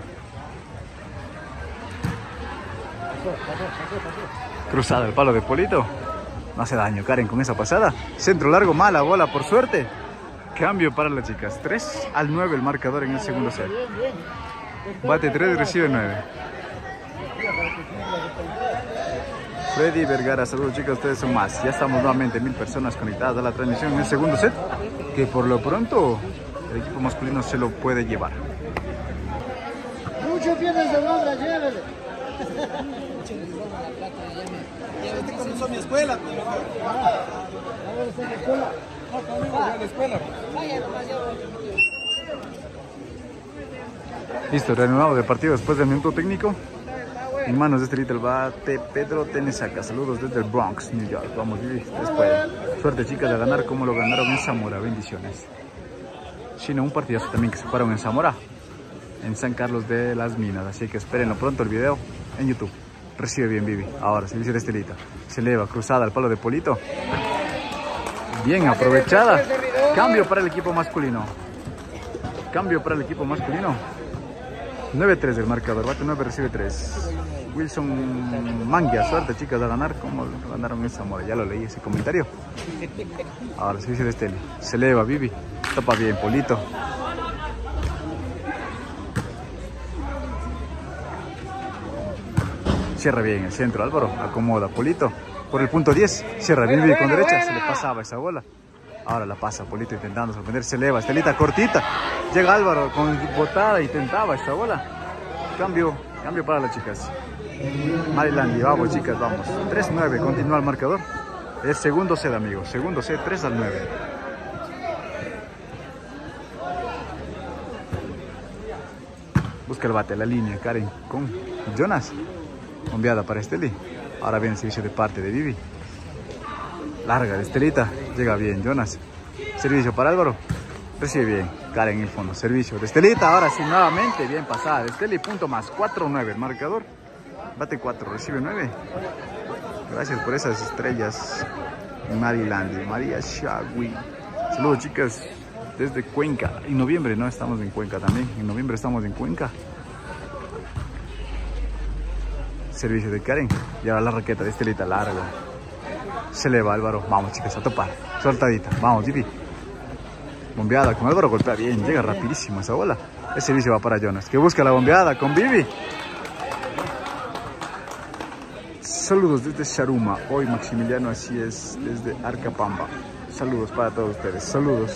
Cruzada al palo de Polito. No hace daño Karen con esa pasada. Centro largo, mala bola por suerte. Cambio para las chicas. tres al nueve el marcador en el segundo set. Bate tres, recibe nueve. Freddy Vergara, saludos chicas, ustedes son más. Ya estamos nuevamente mil personas conectadas a la transmisión en el segundo set, que por lo pronto el equipo masculino se lo puede llevar. Mucho pierdes de obra, llévele. Este comenzó mi escuela. Listo, reanudado de partido después del minuto técnico. En manos de Estelita el bate Pedro Tenesaca. Saludos desde el Bronx, New York. Vamos, Vivi, ustedes pueden. Suerte chicas de ganar como lo ganaron en Zamora. Bendiciones. Chino, un partidazo también que se jugaron en Zamora, en San Carlos de las Minas. Así que espérenlo pronto el video en YouTube. Recibe bien Vivi. Ahora, servicio de Estelita. Se eleva, cruzada al palo de Polito. Bien aprovechada. Cambio para el equipo masculino. Cambio para el equipo masculino. nueve tres del marcador. Bate nueve, recibe tres. Wilson Mangia. Suerte chicas de ganar como ganaron en Zamora. Ya lo leí ese comentario. Ahora, servicio de Esteli. Se eleva Vivi. Topa bien Polito. Cierra bien el centro Álvaro. Acomoda Polito. Por el punto diez. Cierra bien Vivi con derecha. Se le pasaba esa bola. Ahora la pasa Polito intentando sorprender. Se eleva Estelita cortita. Llega Álvaro con botada. Intentaba esa bola. Cambio. Cambio para las chicas. Marilandi. Vamos chicas, vamos. tres nueve. Continúa el marcador. El segundo set, amigos. Segundo set, tres al nueve. Busca el bate, la línea, Karen con Jonas. Bombeada para Esteli. Ahora viene el servicio de parte de Vivi. Larga de Estelita. Llega bien Jonas. Servicio para Álvaro. Recibe bien Karen en el fondo. Servicio de Estelita. Ahora sí, nuevamente bien pasada de Esteli. Punto más. cuatro nueve el marcador. Bate cuatro. Recibe nueve. Gracias por esas estrellas. Marilandi. María Shagui. Saludos chicas. Desde Cuenca. En noviembre no estamos en Cuenca también. En noviembre estamos en Cuenca. Servicio de Karen. Y ahora la raqueta de Estelita larga. Se eleva Álvaro. Vamos chicas a topar. Soltadita. Vamos Vivi. Bombeada con Álvaro. Golpea bien. Llega rapidísimo esa bola. El servicio va para Jonas, que busca la bombeada con Vivi. Saludos desde Charuma. Hoy Maximiliano, así es, desde Arcapamba. Saludos para todos ustedes. Saludos.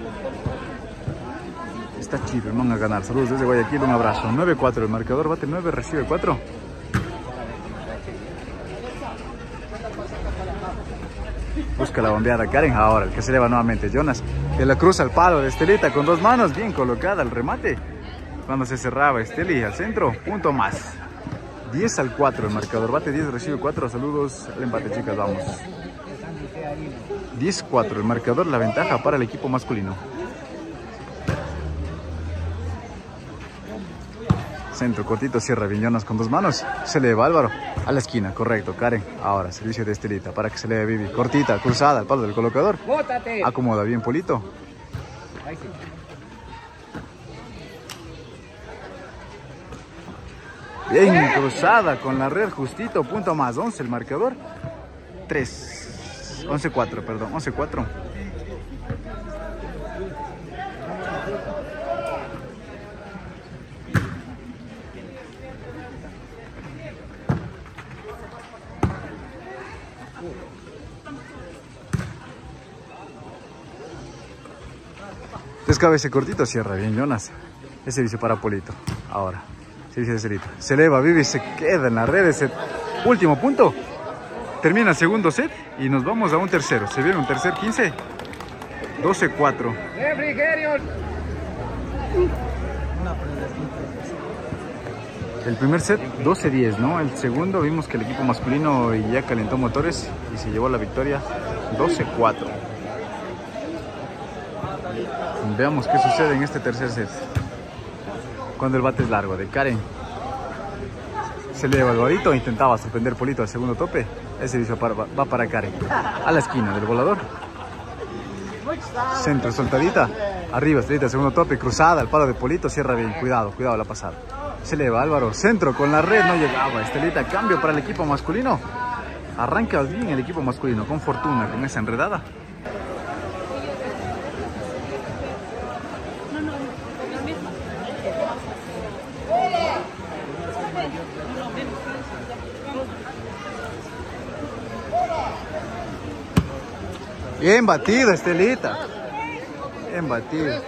Está chido, van a ganar. Saludos desde Guayaquil. Un abrazo. nueve cuatro el marcador. Bate nueve, recibe cuatro. Busca la bombeada Karen. Ahora el que se eleva nuevamente Jonas, que la cruza al palo de Estelita con dos manos. Bien colocada el remate. Cuando se cerraba Esteli al centro. Punto más. diez al cuatro el marcador. Bate diez, recibe cuatro. Saludos al empate chicas. Vamos. diez cuatro el marcador. La ventaja para el equipo masculino. Centro cortito, cierra bien Jonas con dos manos. Se eleva Álvaro a la esquina, correcto, Karen. Ahora, servicio de Estelita para que se eleve Vivi. Cortita, cruzada al palo del colocador. Acomoda bien Polito. Bien cruzada con la red justito, punto más. once el marcador. tres. once cuatro, perdón, once cuatro. Descabece cortito, cierra bien Jonas. El servicio para Polito. Ahora, servicio de Estelita. Se eleva Vivi, se queda en la red ese último punto. Termina el segundo set y nos vamos a un tercero. Se viene un tercer quince. doce cuatro. El primer set doce diez, ¿no? El segundo vimos que el equipo masculino ya calentó motores y se llevó la victoria doce cuatro. Veamos qué sucede en este tercer set. Cuando el bate es largo de Karen. Se eleva Alvarito, intentaba sorprender Polito al segundo tope. El servicio para, va para Karen. A la esquina del volador. Centro, soltadita. Arriba, Estelita, segundo tope, cruzada, al palo de Polito, cierra bien. Cuidado, cuidado la pasada. Se eleva Álvaro, centro con la red, no llegaba. Estelita, cambio para el equipo masculino. Arranca bien el equipo masculino, con fortuna, con esa enredada. Bien batido, Estelita. Bien batido.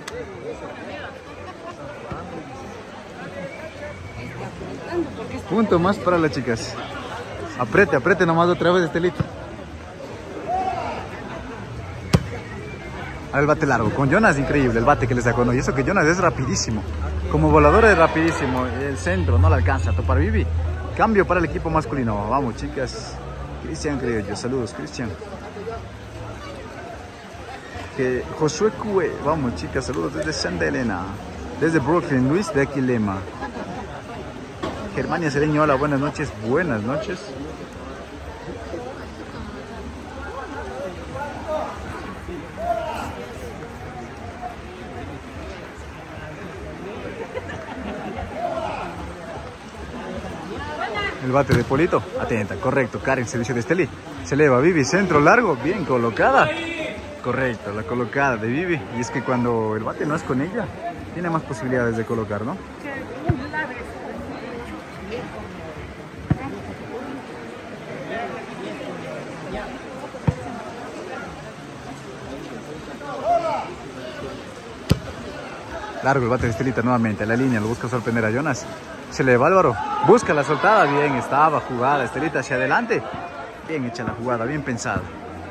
Punto más para las chicas. Aprete, aprete nomás otra vez, Estelita. Ahora el bate largo. Con Jonas, increíble el bate que le sacó. No, y eso que Jonas es rapidísimo. Como volador es rapidísimo. El centro no le alcanza a topar Vivi. Cambio para el equipo masculino. Vamos, chicas. Cristian, creo yo. Saludos, Cristian. Que Josué Cue, vamos chicas, saludos desde Santa Elena, desde Brooklyn, Luis de Aquilema. Germania Cereño, hola, buenas noches, buenas noches. El bate de Polito, atenta, correcto, Karen, servicio de Esteli, se eleva, Vivi, centro largo, bien colocada. Correcto, la colocada de Vivi. Y es que cuando el bate no es con ella, tiene más posibilidades de colocar, ¿no? Largo el bate de Estelita nuevamente. A la línea lo busca sorprender a Jonas. Se le va Álvaro. Busca la soltada. Bien, estaba jugada. Estelita hacia adelante. Bien hecha la jugada, bien pensada.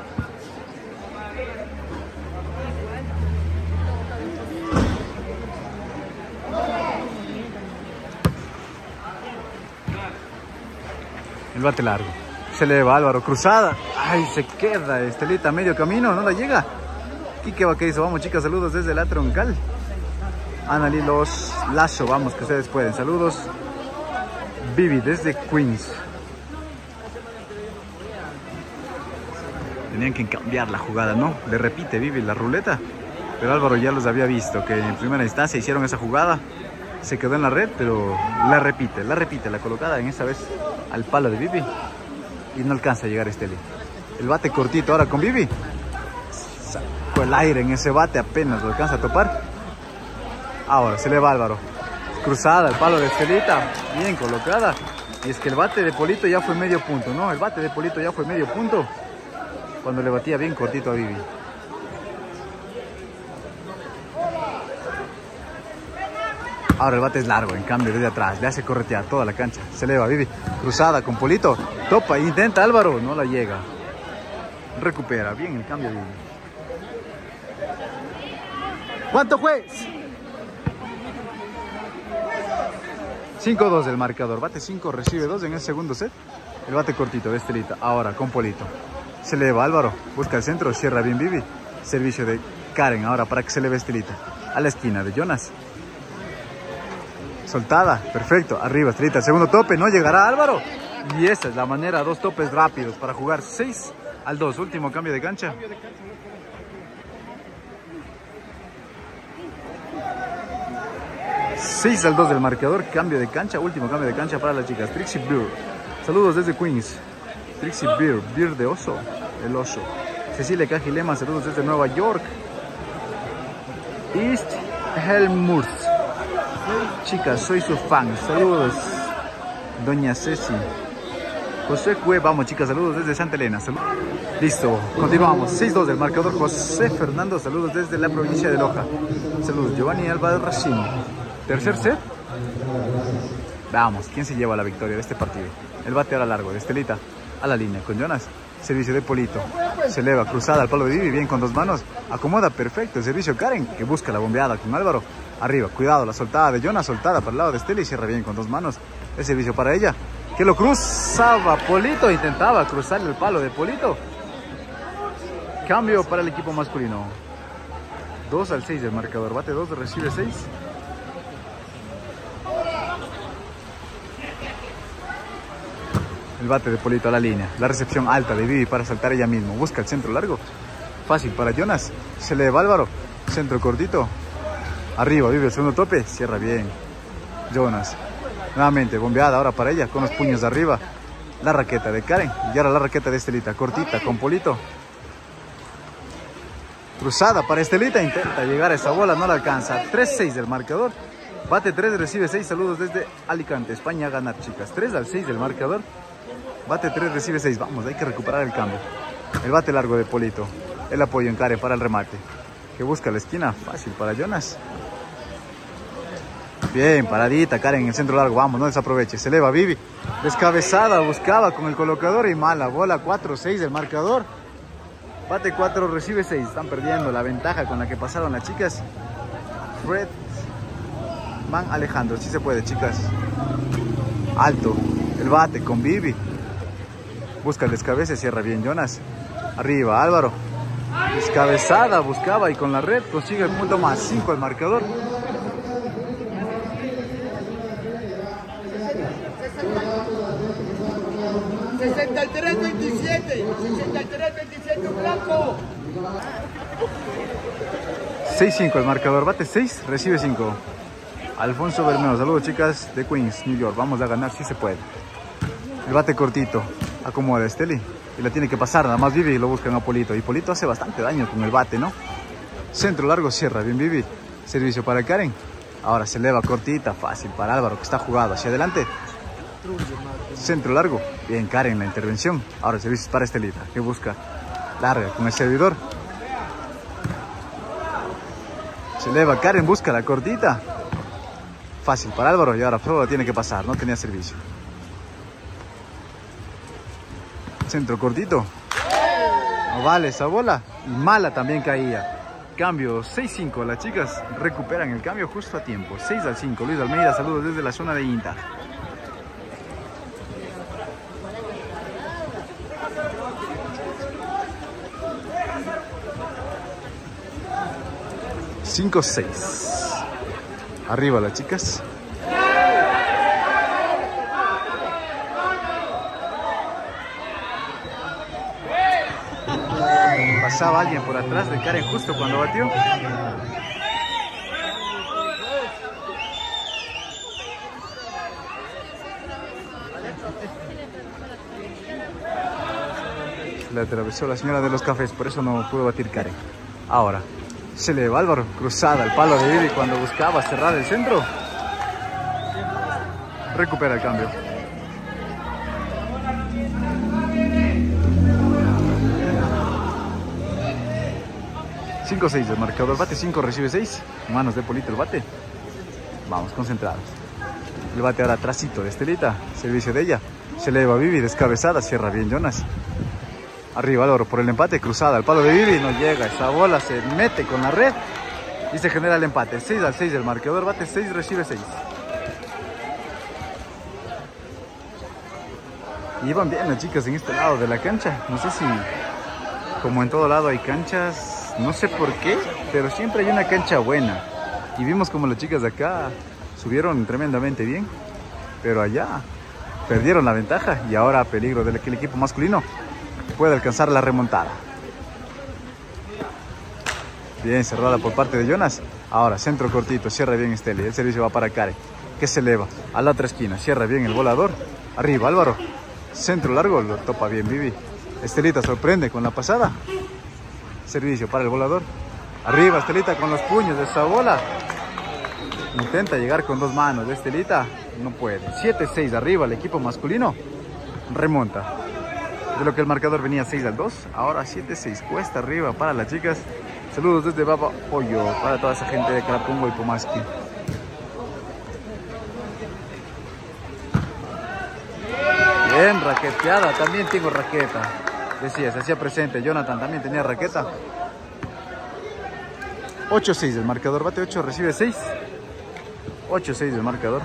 El bate largo. Se le va Álvaro. Cruzada. Ay, se queda Estelita a medio camino. No la llega. Quique Vaquerizo. Vamos, chicas. Saludos desde la troncal. Annalí Los Lazo. Vamos, que ustedes pueden. Saludos. Vivi desde Queens. Tenían que cambiar la jugada, ¿no? Le repite Vivi la ruleta. Pero Álvaro ya los había visto. Que en primera instancia hicieron esa jugada. Se quedó en la red, pero la repite, la repite, la colocada en esa vez al palo de Vivi. Y no alcanza a llegar Esteli. El bate cortito ahora con Vivi. Sacó el aire en ese bate, apenas lo alcanza a topar. Ahora se le va Álvaro. Cruzada al palo de Estelita, bien colocada. Y es que el bate de Polito ya fue medio punto, ¿no? El bate de Polito ya fue medio punto cuando le batía bien cortito a Vivi. Ahora el bate es largo, en cambio desde atrás, le hace corretear toda la cancha. Se eleva Vivi, cruzada con Polito, topa, intenta Álvaro, no la llega. Recupera, bien el cambio Vivi. ¿Cuánto juez? cinco dos el marcador, bate cinco, recibe dos en el segundo set. El bate cortito de Estelita, ahora con Polito. Se eleva Álvaro, busca el centro, cierra bien Vivi. Servicio de Karen, ahora para que se eleve Estelita. A la esquina de Jonas. Soltada, perfecto, arriba Estelita, segundo tope, no llegará Álvaro. Y esa es la manera, dos topes rápidos para jugar seis al dos, último cambio de cancha. seis al dos del marcador, cambio de cancha, último cambio de cancha para las chicas. Trixie Beer, saludos desde Queens. Trixie Beer, Beer de oso, el oso. Cecilia Cajilema, saludos desde Nueva York. East Helmhurst. Chicas, soy su fan, saludos. Doña Ceci. José Cue, vamos chicas, saludos desde Santa Elena. Saludos. Listo, continuamos. seis dos del marcador. José Fernando, saludos desde la provincia de Loja. Saludos, Giovanni Alba Racino. Tercer set. Vamos, ¿quién se lleva la victoria de este partido? El bate ahora largo de Estelita a la línea con Jonas. Servicio de Polito. Se eleva, cruzada al palo de Vivi, bien con dos manos. Acomoda perfecto el servicio Karen, que busca la bombeada con Álvaro. Arriba, cuidado, la soltada de Jonas, soltada para el lado de Estela y cierra bien con dos manos. El servicio para ella, que lo cruzaba Polito, intentaba cruzarle el palo de Polito. Cambio para el equipo masculino. dos al seis del marcador. Bate dos, recibe seis. El bate de Polito a la línea. La recepción alta de Vivi para saltar ella mismo. Busca el centro largo. Fácil para Jonas. Se le va Álvaro. Centro cortito. Arriba, Vivi, el segundo tope. Cierra bien Jonas. Nuevamente, bombeada ahora para ella, con los puños de arriba. La raqueta de Karen. Y ahora la raqueta de Estelita. Cortita, con Polito. Cruzada para Estelita. Intenta llegar a esa bola, no la alcanza. tres seis del marcador. Bate tres, recibe seis. Saludos desde Alicante, España. A ganar, chicas. tres al seis del marcador. Bate tres, recibe seis. Vamos, hay que recuperar el cambio. El bate largo de Polito. El apoyo en Karen para el remate. Que busca la esquina. Fácil para Jonas. Bien, paradita Karen en el centro largo. Vamos, no desaproveche. Se eleva Vivi. Descabezada, buscaba con el colocador y mala bola. cuatro seis del marcador. Bate cuatro, recibe seis. Están perdiendo la ventaja con la que pasaron las chicas. Fred van alejando. Sí se puede, chicas. Alto. El bate con Vivi. Busca el descabece, cierra bien Jonas. Arriba Álvaro. Descabezada, buscaba y con la red consigue el punto más cinco al marcador. sesenta y tres veintisiete. sesenta y tres veintisiete blanco. seis cinco el marcador. Bate seis, recibe cinco. Alfonso Bermeo. Saludos, chicas de Queens, New York. Vamos a ganar si se puede. El bate cortito. Acomoda Esteli. Y la tiene que pasar. Nada más Vivi y lo buscan a Polito. Y Polito hace bastante daño con el bate, ¿no? Centro largo, cierra bien Vivi. Servicio para Karen. Ahora se eleva cortita. Fácil para Álvaro, que está jugado hacia adelante. Centro largo. Bien Karen la intervención. Ahora el servicio es para Estelita, que busca larga con el servidor. Se eleva Karen, busca la cortita. Fácil para Álvaro y ahora solo la tiene que pasar. No tenía servicio. Centro cortito. No vale esa bola. Y mala también caía. Cambio seis cinco. Las chicas recuperan el cambio justo a tiempo. seis al cinco. Luis Almeida, saludos desde la zona de Inta. cinco seis. Arriba las chicas. Pasaba alguien por atrás de Karen justo cuando batió. Se le atravesó la señora de los cafés, por eso no pudo batir Karen. Ahora se le va Álvaro, cruzada al palo de Vivi cuando buscaba cerrar el centro. Recupera el cambio. cinco seis del marcador. Bate cinco, recibe seis. Manos de Polito el bate. Vamos, concentrados. El bate ahora atrásito de Estelita. Servicio de ella. Se eleva Vivi, descabezada. Cierra bien Jonas. Arriba Álvaro por el empate. Cruzada al palo de Vivi. No llega. Esa bola se mete con la red. Y se genera el empate. seis al seis del marcador. Bate seis, recibe seis. Y iban bien las chicas en este lado de la cancha. No sé si, como en todo lado hay canchas, no sé por qué, pero siempre hay una cancha buena. Y vimos como las chicas de acá subieron tremendamente bien, pero allá perdieron la ventaja y ahora peligro de que el equipo masculino puede alcanzar la remontada. Bien cerrada por parte de Jonas. Ahora centro cortito, cierra bien Esteli. El servicio va para Karen, que se eleva a la otra esquina, cierra bien el volador. Arriba Álvaro, centro largo, lo topa bien Vivi. Estelita sorprende con la pasada. Servicio para el volador. Arriba Estelita con los puños de esa bola. Intenta llegar con dos manos de Estelita. No puede. siete seis arriba el equipo masculino. Remonta. De lo que el marcador venía seis al dos. Ahora siete seis. Cuesta arriba para las chicas. Saludos desde Baba Hoyo. Para toda esa gente de Carapungo y Pomasqui. Bien raqueteada. También tengo raqueta. Decía, se hacía presente. Jonathan también tenía raqueta. ocho seis del marcador. Bate ocho, recibe seis. ocho seis del marcador.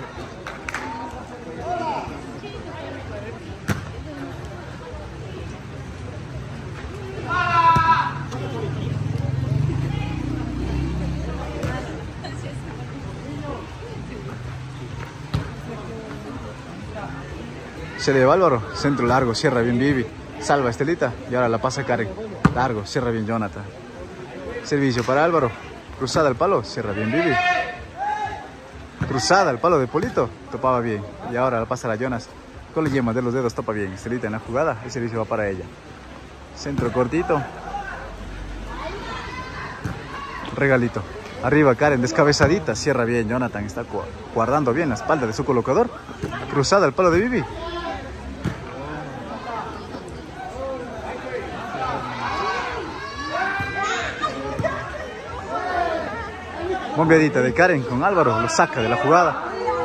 Se le va Álvaro. Centro largo, cierra bien Vivi. Salva Estelita y ahora la pasa Karen. Largo, cierra bien Jonathan. Servicio para Álvaro. Cruzada al palo, cierra bien Vivi. Cruzada al palo de Polito, topaba bien. Y ahora la pasa a Jonas. Con la yema de los dedos topa bien. Estelita en la jugada, el servicio va para ella. Centro cortito. Regalito. Arriba Karen, descabezadita. Cierra bien Jonathan, está guardando bien la espalda de su colocador. Cruzada al palo de Vivi. Bombeadita de Karen con Álvaro, lo saca de la jugada.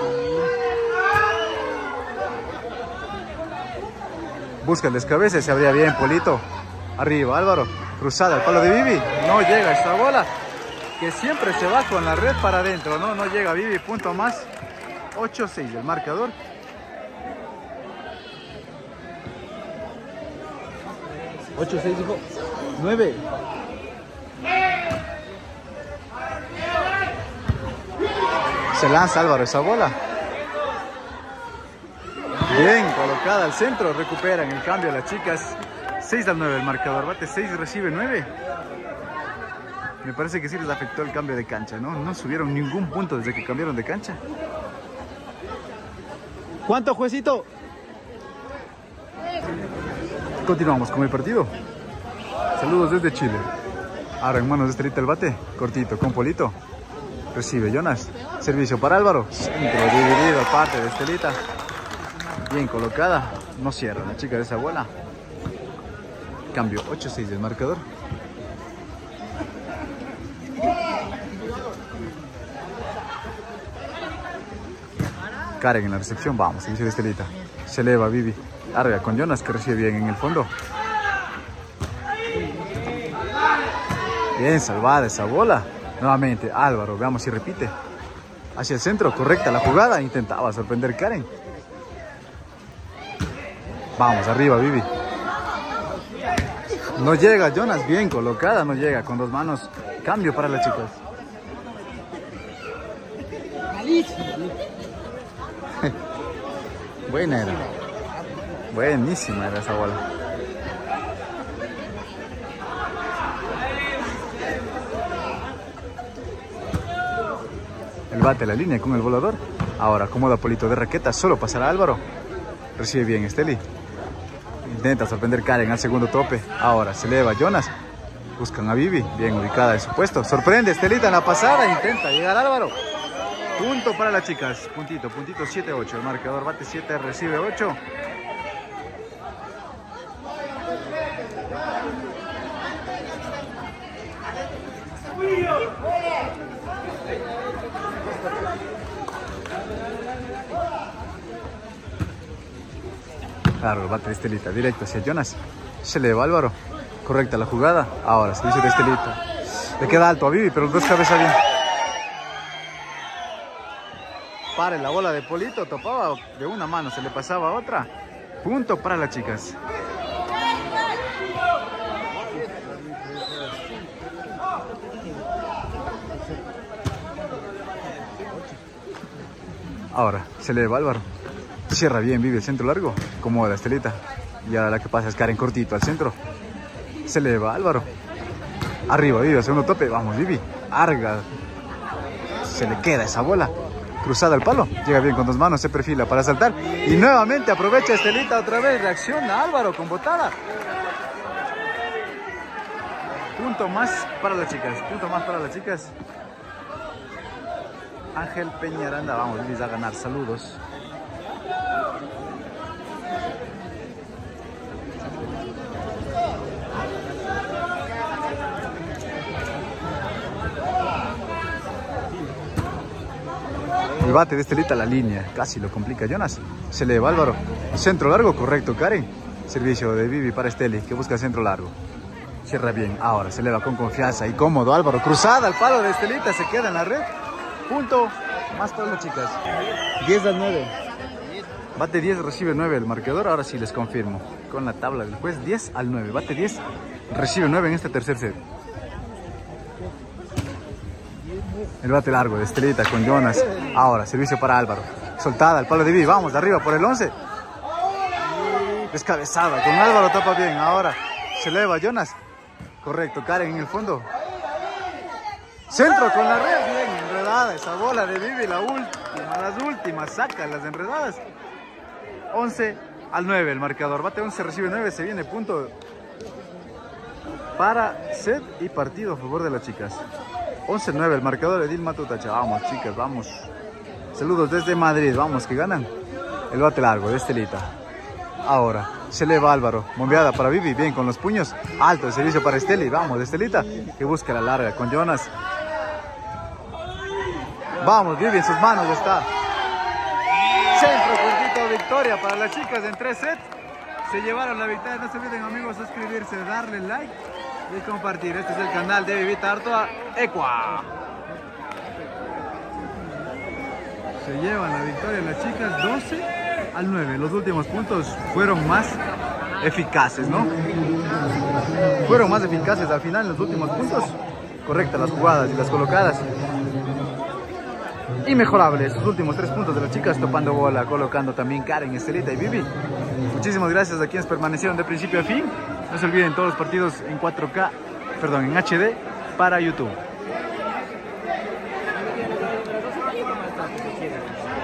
Busca el descabece, se abría bien Polito. Arriba Álvaro, cruzada al palo de Vivi. No llega esta bola, que siempre se va con la red para adentro. No, no llega Vivi, punto más. ocho seis el marcador. ocho seis, hijo. nueve. Se lanza Álvaro esa bola. Bien colocada al centro. Recuperan el cambio las chicas. seis al nueve el marcador. Bate seis y recibe nueve. Me parece que sí les afectó el cambio de cancha, ¿no? No subieron ningún punto desde que cambiaron de cancha. ¿Cuánto, juecito? Continuamos con el partido. Saludos desde Chile. Ahora en manos de Estelita el bate. Cortito con Polito. Recibe Jonas. Servicio para Álvaro. Centro dividido, parte de Estelita. Bien colocada. No cierra la chica de esa bola. Cambio ocho seis del marcador. Karen en la recepción. Vamos, servicio de Estelita. Se eleva Vivi. Arriba con Jonas que recibe bien en el fondo. Bien salvada esa bola. Nuevamente Álvaro, veamos si repite. Hacia el centro, correcta la jugada. Intentaba sorprender Karen. Vamos, arriba Vivi. No llega Jonas, bien colocada, no llega. Con dos manos, cambio para las chicas. Buena era. Buenísima era esa bola. El bate la línea con el volador. Ahora acomoda Polito de raqueta. Solo pasará Álvaro. Recibe bien Esteli. Intenta sorprender Karen al segundo tope. Ahora se eleva Jonas. Buscan a Vivi. Bien ubicada en su puesto. Sorprende Estelita en la pasada. Intenta llegar Álvaro. Punto para las chicas. Puntito, puntito siete ocho. El marcador bate siete, recibe ocho. Claro, el bate de Estelita, directo hacia Jonas. Se eleva Álvaro. Correcta la jugada. Ahora, servicio de Estelita. Le queda alto a Vivi, pero los dos cabezas bien. Para la bola de Polito, topaba de una mano, se le pasaba a otra. Punto para las chicas. Ahora, se eleva Álvaro. Cierra bien, Vivi el centro largo. Como la Estelita. Y ahora la que pasa es Karen cortito al centro. Se eleva Álvaro. Arriba, Vivi, al segundo tope. Vamos, Vivi. Arga. Se le queda esa bola. Cruzada al palo. Llega bien con dos manos, se perfila para saltar. Y nuevamente aprovecha Estelita otra vez. Reacciona Álvaro con botada. Punto más para las chicas. Punto más para las chicas. Ángel Peñaranda. Vamos, Vivi, a ganar. Saludos. El bate de Estelita a la línea, casi lo complica Jonas. Se eleva Álvaro. Centro largo, correcto Karen. Servicio de Vivi para Esteli, que busca el centro largo. Cierra bien, ahora se eleva con confianza y cómodo Álvaro. Cruzada al palo de Estelita, se queda en la red. Punto más para las chicas. diez al nueve. Bate diez, recibe nueve el marcador. Ahora sí les confirmo con la tabla del juez. diez al nueve. Bate diez, recibe nueve en este tercer set. El bate largo de Estelita con Jonas. Ahora, servicio para Álvaro. Soltada al palo de Vivi. Vamos, de arriba por el once. Descabezada. Con Álvaro tapa bien. Ahora se eleva Jonas. Correcto, Karen en el fondo. Centro con la red, bien enredada esa bola de Vivi, la última, las últimas, saca las enredadas. once al nueve el marcador, bate once, recibe nueve, se viene punto para set y partido a favor de las chicas. once nueve el marcador, Edil Matutacha, vamos chicas, vamos. Saludos desde Madrid, vamos que ganan. El bate largo de Estelita. Ahora se eleva Álvaro, bombeada para Vivi, bien con los puños, alto el servicio para Esteli, vamos de Estelita, que busca la larga con Jonas. Vamos, Vivi en sus manos está. Centro, cortito, victoria para las chicas en tres sets. Se llevaron la victoria, no se olviden amigos suscribirse, darle like y compartir. Este es el canal de Vivi Tartoa Ecua. Se llevan la victoria las chicas doce al nueve. Los últimos puntos fueron más eficaces, ¿no? Fueron más eficaces al final los últimos puntos. Correctas las jugadas y las colocadas. Inmejorables los últimos tres puntos de las chicas, topando bola, colocando también Karen, Estelita y Vivi. Muchísimas gracias a quienes permanecieron de principio a fin. No se olviden todos los partidos en cuatro K, perdón, en H D para YouTube.